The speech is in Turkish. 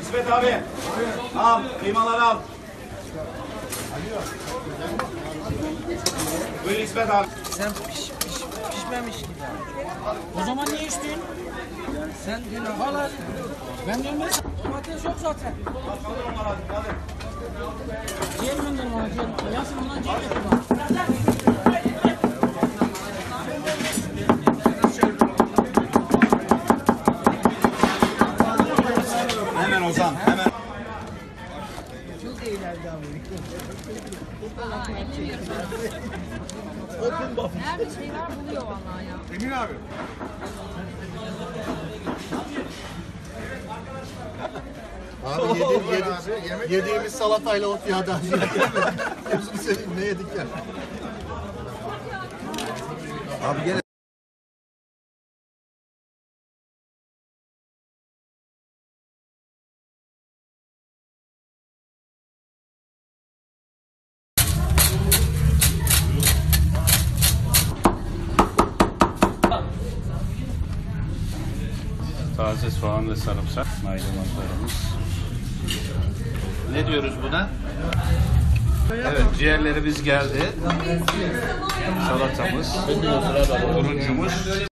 İsmet abi. Al. Kıymaları al. Buyur İsmet abi. Sen pişmemiş gibi. O zaman niye içtin? Sen günah al. Ben diyorum domates yok zaten. Ciğer gönder bana ciğer. Yasin ondan ciğer getir bana. Hemen Ozan, hemen. Çok eğlendi abi. Her bir şeyler buluyor vallahi ya. Emin abi. Abi yediğimiz salatayla ot yağdı. Hepsini söyleyeyim ne yedik ya. Abi gene Taze soğan ve sarımsak maydanozlarımız. Ne diyoruz buna? Evet, ciğerlerimiz geldi. Salatamız, turuncumuz.